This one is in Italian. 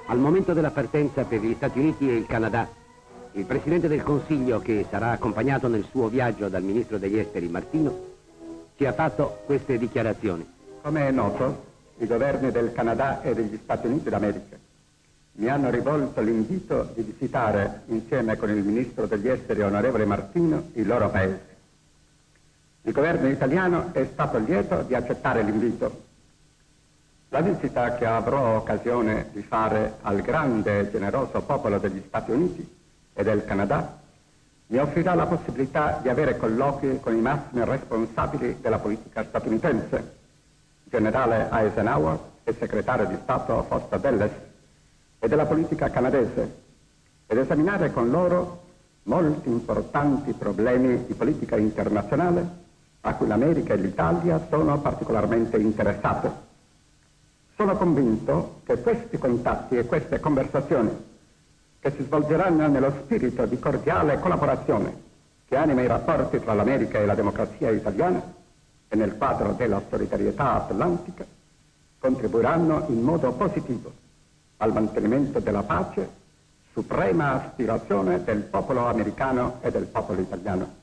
Al momento della partenza per gli Stati Uniti e il Canada, il Presidente del Consiglio, che sarà accompagnato nel suo viaggio dal Ministro degli Esteri Martino, ci ha fatto queste dichiarazioni. Come è noto, i governi del Canada e degli Stati Uniti d'America mi hanno rivolto l'invito di visitare, insieme con il Ministro degli Esteri onorevole Martino, il loro paese. Il governo italiano è stato lieto di accettare l'invito. La visita che avrò occasione di fare al grande e generoso popolo degli Stati Uniti e del Canada mi offrirà la possibilità di avere colloqui con i massimi responsabili della politica statunitense, generale Eisenhower e segretario di Stato Foster Dulles, e della politica canadese, ed esaminare con loro molti importanti problemi di politica internazionale a cui l'America e l'Italia sono particolarmente interessate. Sono convinto che questi contatti e queste conversazioni, che si svolgeranno nello spirito di cordiale collaborazione che anima i rapporti tra l'America e la democrazia italiana e nel quadro della solidarietà atlantica, contribuiranno in modo positivo al mantenimento della pace, suprema aspirazione del popolo americano e del popolo italiano.